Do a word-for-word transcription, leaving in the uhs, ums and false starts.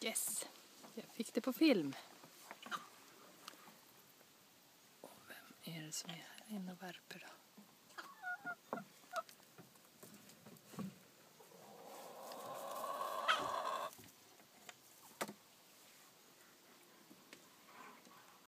Yes, jag fick det på film. Och vem är det som är här inne och värper då?